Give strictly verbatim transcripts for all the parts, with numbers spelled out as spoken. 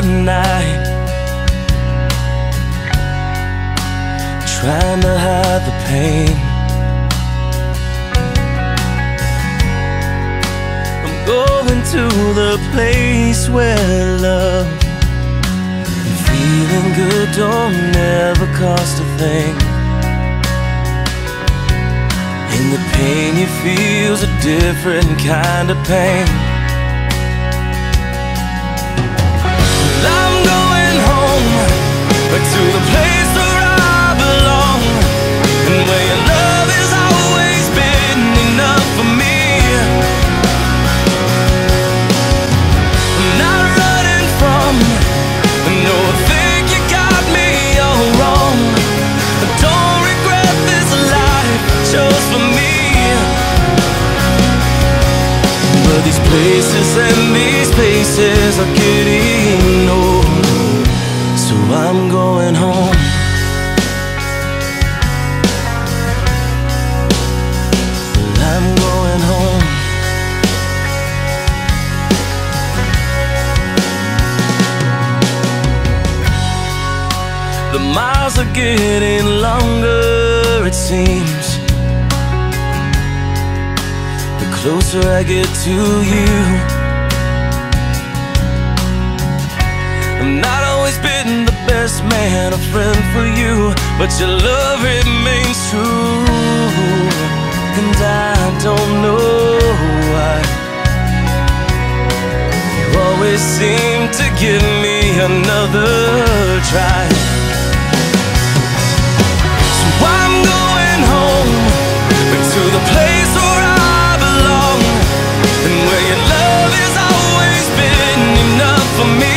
night, trying to hide the pain. I'm going to the place where love and feeling good don't never cost a thing. And the pain you feel's a different kind of pain. I'm going home, back to the place where I belong, and where your love has always been enough for me. I'm not running from, no, I think you got me all wrong. I don't regret this life I chose for me. But these places and these places are getting old, so I'm going home. Well, I'm going home. The miles are getting longer, it seems, the closer I get to you. I've not always been the best man, a friend for you, but your love remains true. And I don't know why you always seem to give me another try. So I'm going home, back to the place where I belong, and where your love has always been enough for me.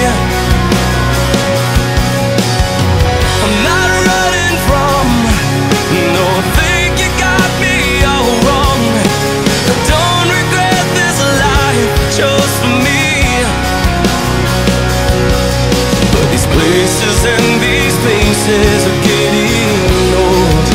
I'm not running from, no, I think you got me all wrong. I don't regret this life I chose for me. But these places and these places are getting old.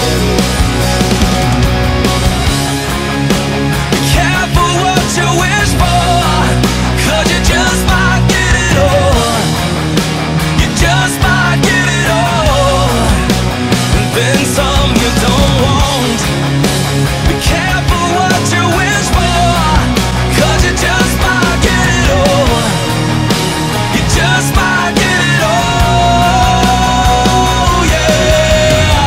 Be careful what you wish for, 'cause you just might get it all. You just might get it all, and then some you don't want. Be careful what you wish for, 'cause you just might get it all. You just might get it all, yeah.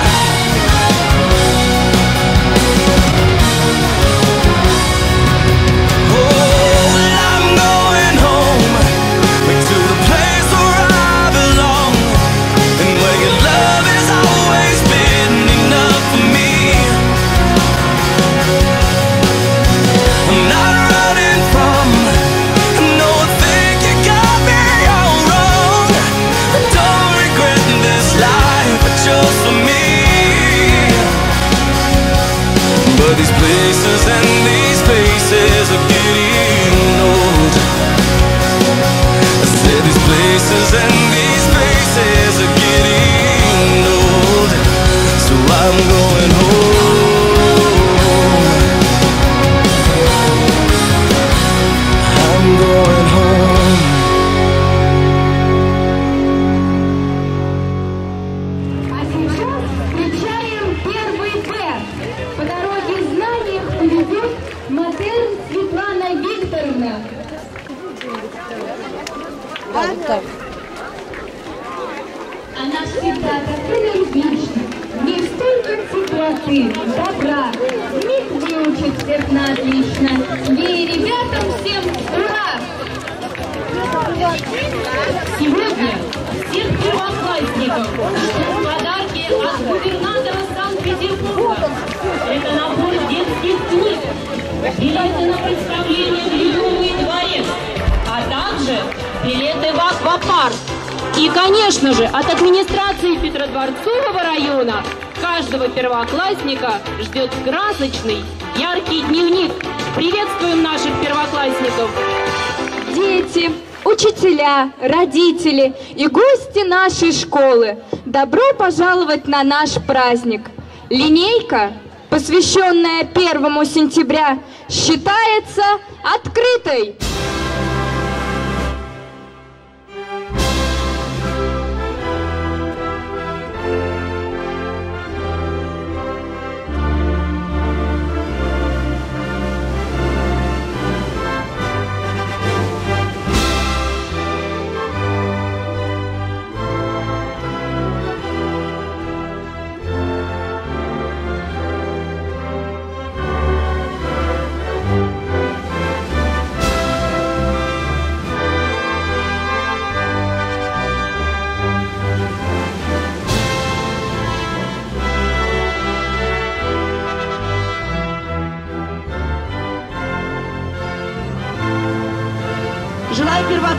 Oh, well, I'm going home, back to the place where I belong, and where your love has always been enough for me. I'm not running from, no, I think you got me all wrong. I don't regret this life I chose for me. But these places and these places are getting old. I said these places and these places are getting old, so I'm going home. I'm going home. А сейчас включаем первый Б. По дороге знаний поведет модель Светлана Викторовна. Она всегда такая любичная, не столько теплоты, добра, вмиг выучит всех на отлично. Ей, ребятам, всем ура! Сегодня всех первоклассников ждут подарки от губернатора Санкт-Петербурга. Это набор детских книг, билеты на представление в Ледовый дворец, а также билеты в аквапарк. И, конечно же, от администрации Петродворцового района каждого первоклассника ждет красочный, яркий дневник. Приветствуем наших первоклассников! Дети, учителя, родители и гости нашей школы, добро пожаловать на наш праздник! Линейка, посвященная первому сентября, считается открытой!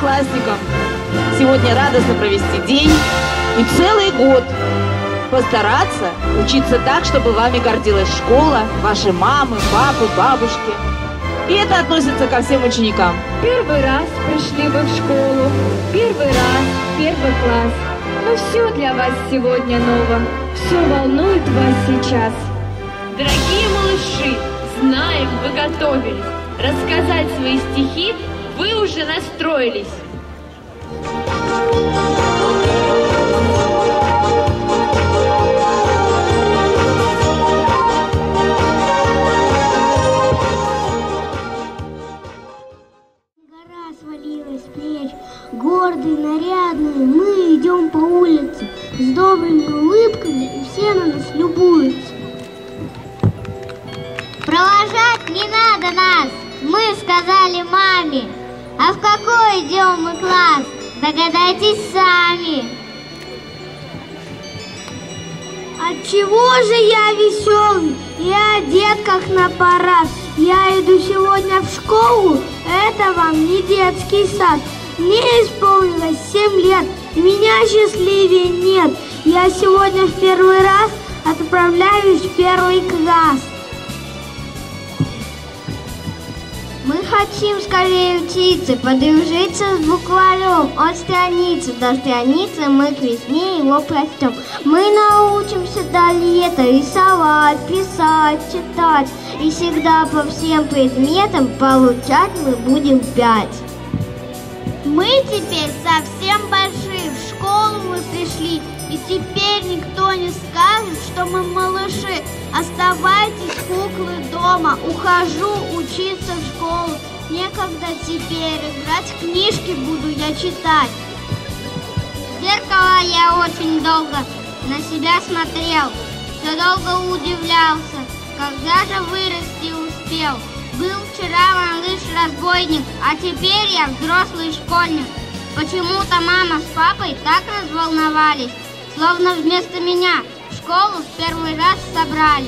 первоклассникам сегодня радостно провести день и целый год постараться учиться так, чтобы вами гордилась школа, ваши мамы, папы, бабушки. И это относится ко всем ученикам. Первый раз пришли вы в школу, первый раз, первый класс. Но все для вас сегодня ново, все волнует вас сейчас. Дорогие малыши, знаем, вы готовились. Рассказать свои стихи вы уже настроились. Гора свалилась с плеч, гордые, нарядные, мы идем по улице с добрыми улыбками, и все на нас любуются. Провожать не надо нас, мы сказали маме. А в какой идем мы класс, догадайтесь сами. Отчего же я веселый и одет как на парад? Я иду сегодня в школу, это вам не детский сад. Мне исполнилось семь лет, и меня счастливее нет. Я сегодня в первый раз отправляюсь в первый класс. Мы хотим скорее учиться, подружиться с букварем. От страницы до страницы мы к весне его прочтем. Мы научимся до лета рисовать, писать, читать. И всегда по всем предметам получать мы будем пять. Мы теперь совсем большие, в школу мы пришли. И теперь никто не скажет, что мы малыши. Оставайтесь, куклы, дома. Ухожу учиться в школу. Некогда теперь играть, книжки буду я читать. В зеркало я очень долго на себя смотрел. Все долго удивлялся, когда же вырасти успел. Был вчера малыш-разбойник, а теперь я взрослый школьник. Почему-то мама с папой так разволновались, словно вместо меня в школу в первый раз собрали.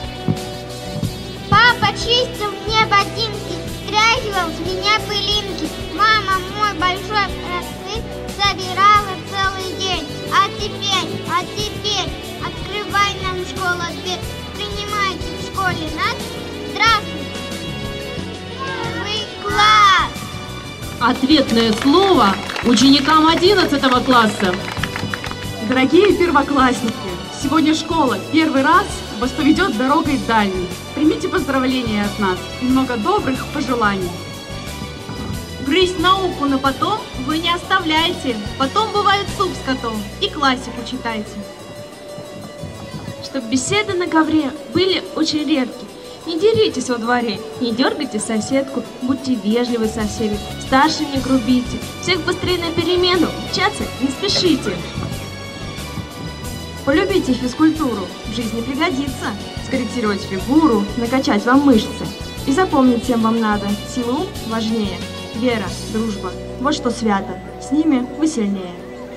Папа чистил мне ботинки, стряхивал с меня пылинки. Мама мой большой просып собирала целый день. А теперь, а теперь, открывай нам школа дверь. Принимайте в школе нас. Здравствуйте, первый класс. Ответное слово ученикам одиннадцатого класса. Дорогие первоклассники, сегодня школа первый раз вас поведет дорогой дальней. Примите поздравления от нас и много добрых пожеланий. Грызть науку на потом вы не оставляйте. Потом бывает суп с котом. И классику читайте. Чтоб беседы на ковре были очень редки. Не деритесь во дворе, не дергайте соседку, будьте вежливы со всеми, старшим не грубите, всех быстрее на перемену, учаться не спешите. Полюбите физкультуру, в жизни пригодится, скорректировать фигуру, накачать вам мышцы. И запомнить всем вам надо, сила ум важнее, вера, дружба, вот что свято, с ними вы сильнее.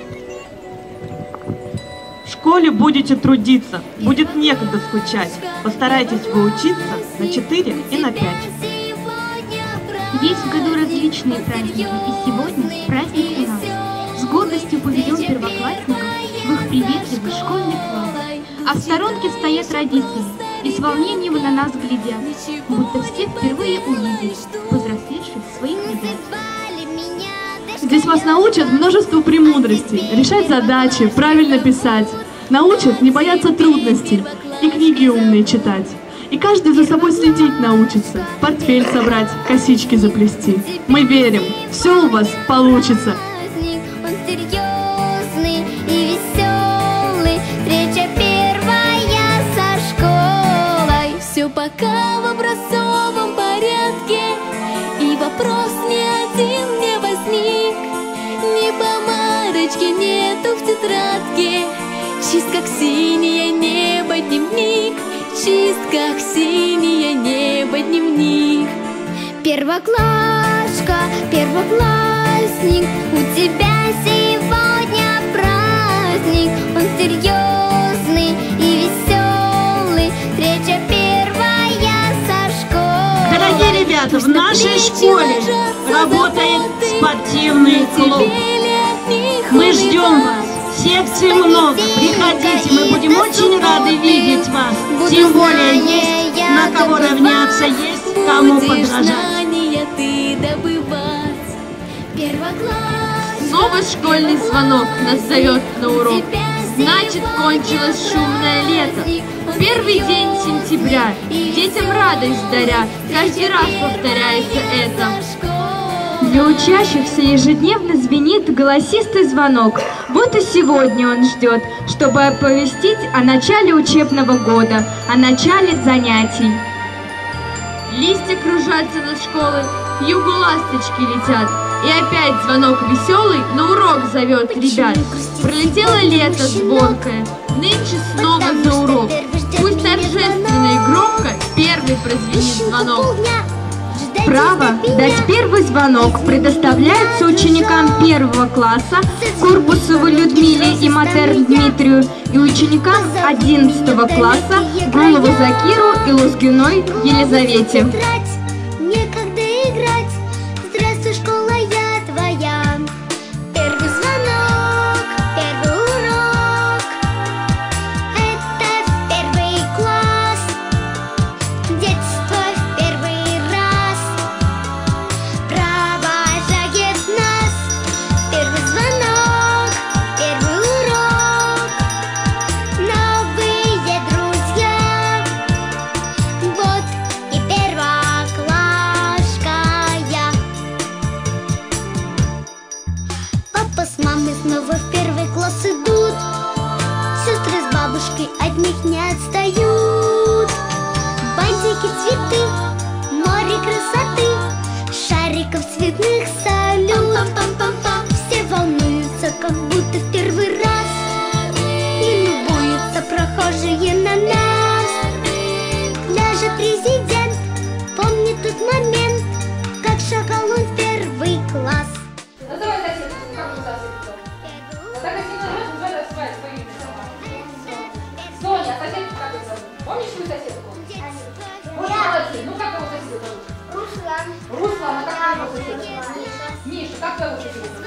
В школе будете трудиться, будет некогда скучать. Постарайтесь вы учиться на четыре и на пять. Есть в году различные праздники, и сегодня праздник у нас. С гордостью поведем первоклассников в их приветливый школьный класс. А в сторонке стоят родители, и с волнением на нас глядят, будто все впервые увидели повзрослевших своих ребят. Здесь вас научат множеству премудростей, решать задачи, правильно писать. Научат не бояться трудностей и книги умные читать. И каждый за собой следить научится, портфель собрать, косички заплести. Мы верим, все у вас получится. Он серьезный и веселый, встреча первая со школой. Все пока в образцовом порядке, и вопрос ни один не возник. Ни помарочки нету в тетрадке, чист как синее небо дневник, чист как синее небо дневник. Первоклашка, первоклассник, у тебя сегодня праздник. Он серьезный и веселый, встреча первая со школой. Дорогие ребята, в нашей школе работает спортивный клуб. Мы ждем вас. Секций много. Приходите, мы будем очень рады видеть вас. Тем более есть на кого равняться, есть кому подражать. Снова школьный звонок нас зовет на урок. Значит, кончилось шумное лето. Первый день сентября. Детям радость дарят. Каждый раз повторяется это. Для учащихся ежедневно звенит голосистый звонок. Вот и сегодня он ждет, чтобы оповестить о начале учебного года, о начале занятий. Листья кружатся над школой, к югу ласточки летят. И опять звонок веселый на урок зовет ребят. Пролетело лето звонкое, нынче снова за урок. Пусть торжественно и громко первый прозвенит звонок. Право дать первый звонок предоставляется ученикам первого класса Курбусову Людмиле и Матер Дмитрию и ученикам одиннадцатого класса Гулову Закиру и Лузгиной Елизавете. Некогда играть, здравствуй, школа, я твоя. Первый звонок, первый урок, это в первый класс, детство в первый раз провожает нас. Первый звонок, первый урок, новые друзья, вот и первоклашка я. Папа с мамой снова в первый класс идут, сестры с бабушкой от них не отстают. Бантики, цветы, море красоты, шариков цветных салют. Все волнуются, как будто в первый раз, и любуются прохожие на нас. Даже президент помнит тот момент, как шагал он в первый класс. Называй соседку, как у соседку? А так если назовешь, называй свое свое имя. Соня, а соседку как ее зовут? Помнишь свою соседку? Вот молодец. Ну как его соседа зовут? Руслан. Руслан, а как его соседа? Миша, как твоего соседа зовут?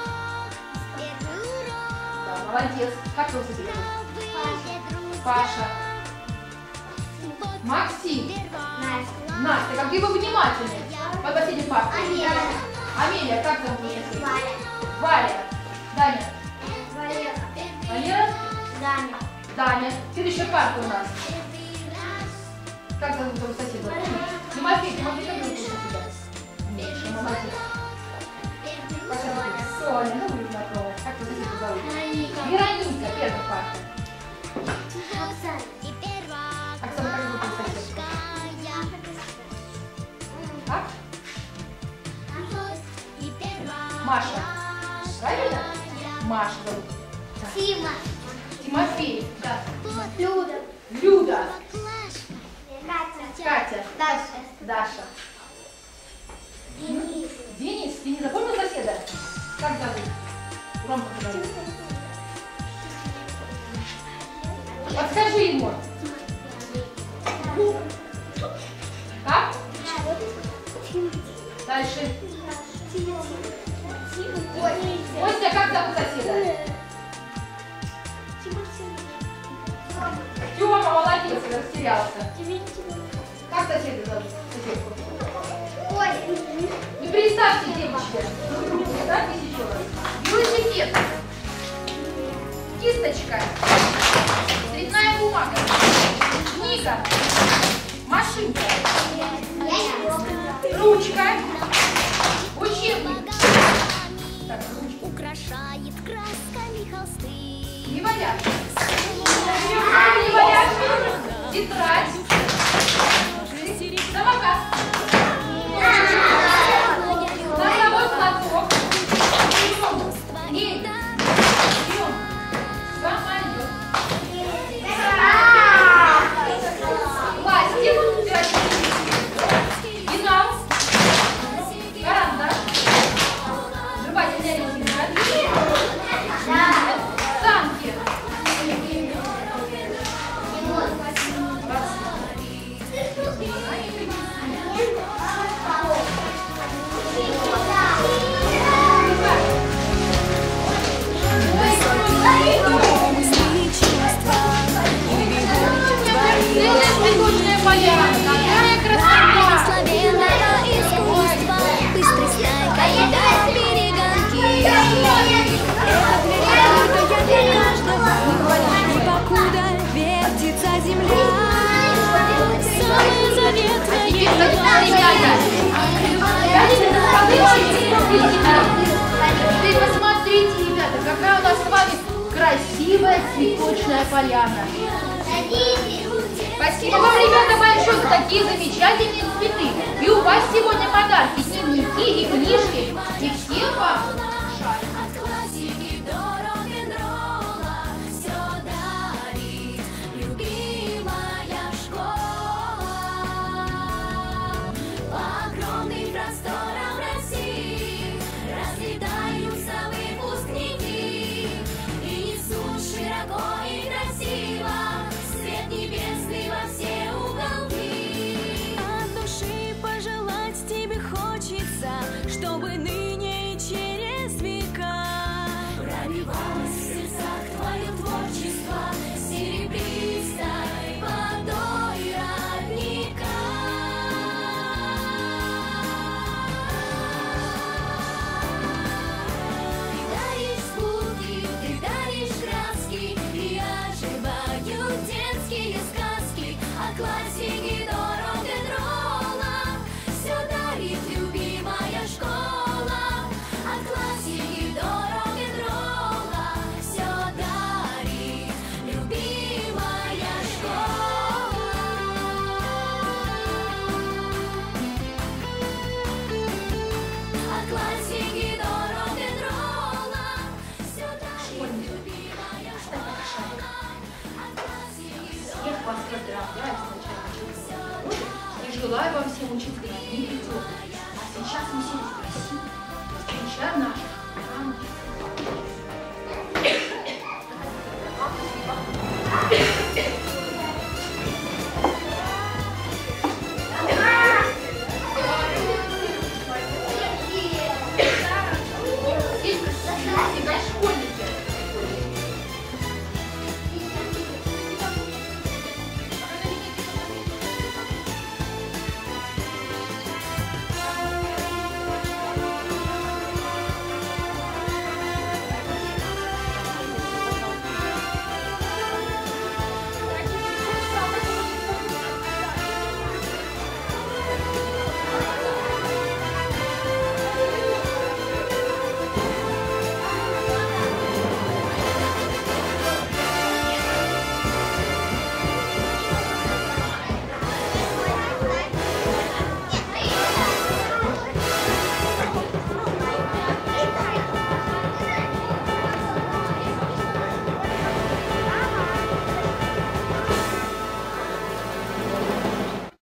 Да, молодец. Как твоего соседа зовут? Паша. Максим. Настя. Настя, как ты бы внимательный. Под последним парком. Амелия. Амелия, как зовут твою соседа? Валя. Валя. Даня. Валера. Валера? Даня. Даня. Следующая парта у нас. Как зовут твоего соседа? Тимофей. Тимофей, как зовут твоего соседа? Миша, молодец. Соня, ну вы знакомы. Как твоего соседа зовут? Вероника, первая парта. Оксана. Оксана, как зовут твоего соседа? Как? Маша. Правильно? Маша зовут. Тима. Тимофей. Да. Люда. Люда. Катя. Катя. Даша. Даша. Денис. Денис, ты не запомнил соседа? Как зовут? Громко говори. Подскажи ему. Как? Дальше. Костя, как зовут соседа? Тёма, молодец, растерялся. Как соседа зовут? Соседку? Не представьте, девочки. Представьтесь еще раз. Велосипед. Кисточка. Цветная бумага. Книга. Машинка. Ручка. Учебник. Так, ручка. Украшает красками холсты. Не валяй. Не валяй. Тетрадь. Самокат. Носовой платок. И самолет. Пластик. Пенал. Карандаш. Жевательная резинка. Санки. Вы посмотрите, ребята, какая у нас с вами красивая цветочная поляна. Спасибо вам, ребята, большое за такие замечательные цветы. И у вас сегодня подарки, дневники и книжки. И всем вам чтобы ныне и через века пробивалось в сердцах твое творчество серебристой водой родника. Ты даришь звуки, ты даришь краски, и оживают детские сказки о классике до рок-н-ролла. Все дарит любимая школа, от классики до рок-н-ролла. Все дарит любимая школа. От классики до рок-н-ролла. Все дарит любимая школа. всех вас поздравляю с началом учебного года и желаю вам всем учиться на книге. А сейчас мы все красиво встречаем наших